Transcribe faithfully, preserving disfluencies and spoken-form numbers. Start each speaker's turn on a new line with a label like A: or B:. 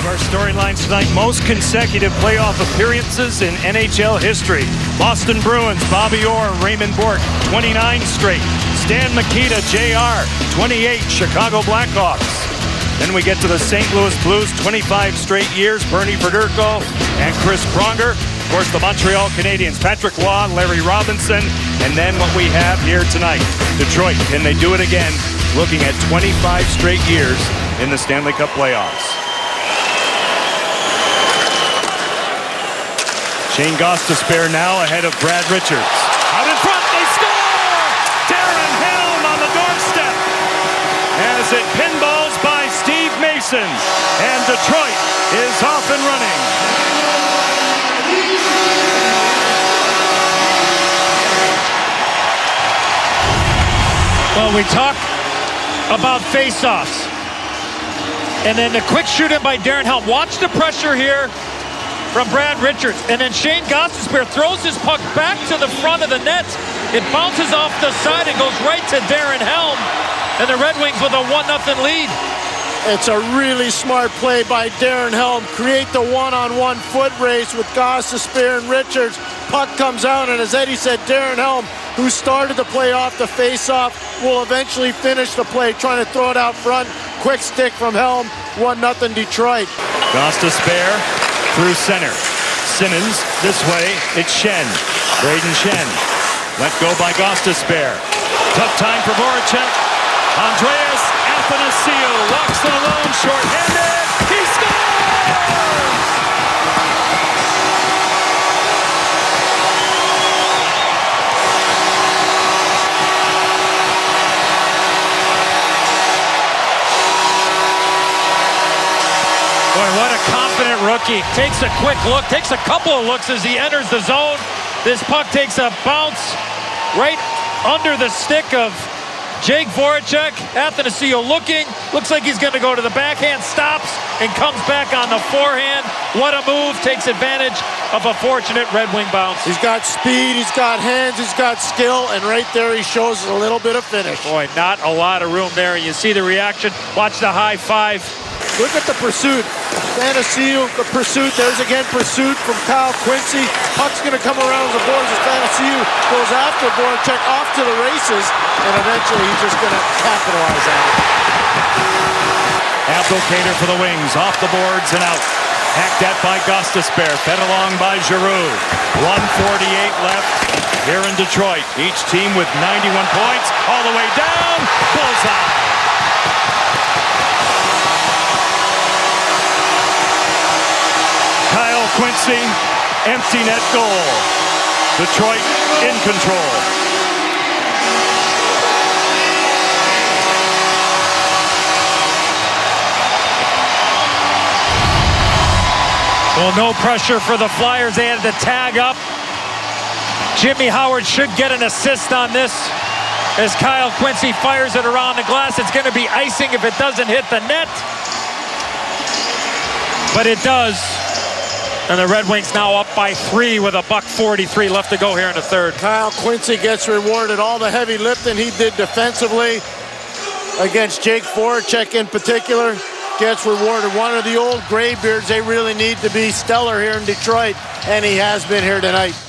A: Our storylines tonight, most consecutive playoff appearances in N H L history. Boston Bruins, Bobby Orr, Raymond Bourque, twenty-nine straight. Stan Mikita, J R, twenty-eight, Chicago Blackhawks. Then we get to the Saint Louis Blues, twenty-five straight years, Bernie Federko and Chris Pronger. Of course, the Montreal Canadiens, Patrick Waugh, Larry Robinson, and then what we have here tonight, Detroit. Can they do it again? Looking at twenty-five straight years in the Stanley Cup playoffs. Shane Gostisbehere now ahead of Brad Richards. Out in front, they score! Darren Helm on the doorstep as it pinballs by Steve Mason, and Detroit is off and running.
B: Well, we talk about face-offs. And then the quick shoot in by Darren Helm. Watch the pressure here from Brad Richards. And then Shane Gostisbehere throws his puck back to the front of the net. It bounces off the side and goes right to Darren Helm. And the Red Wings with a one nothing lead.
C: It's a really smart play by Darren Helm. Create the one-on-one foot race with Gostisbehere and Richards. Puck comes out, and as Eddie said, Darren Helm, who started the play off the face-off, will eventually finish the play, trying to throw it out front. Quick stick from Helm, one nothing Detroit.
A: Gostisbehere through center. Simmons this way, it's Shen. Braden Shen. Let go by Gostisbehere. Tough time for Voracek. Andreas Athanasiou walks it alone, shorthanded. He scores!
B: Boy, what a confident rookie. Takes a quick look, takes a couple of looks as he enters the zone. This puck takes a bounce right under the stick of Jake Voracek. Athanasiou looking, looks like he's going to go to the backhand, stops, and comes back on the forehand. What a move, takes advantage of a fortunate Red Wing bounce.
C: He's got speed, he's got hands, he's got skill, and right there he shows a little bit of finish.
B: Boy, not a lot of room there. You see the reaction, watch the high five.
C: Look at the pursuit. Athanasiou, the pursuit. There's again pursuit from Kyle Quincey. Puck's going to come around the boards as Athanasiou goes after Voracek off to the races, and eventually he's just going to capitalize on it.
A: Abdelkader for the Wings, off the boards and out. Hacked at by Gostisbehere, fed along by Giroux. one forty-eight left here in Detroit. Each team with ninety-one points, all the way down. Bullseye. Quincey, empty net goal. Detroit in control.
B: Well, no pressure for the Flyers. They had to tag up. Jimmy Howard should get an assist on this as Kyle Quincey fires it around the glass. It's going to be icing if it doesn't hit the net. But it does. And the Red Wings now up by three with a buck forty-three left to go here in the third.
C: Kyle Quincey gets rewarded. All the heavy lifting he did defensively against Jake Voracek in particular gets rewarded. One of the old graybeards, they really need to be stellar here in Detroit, and he has been here tonight.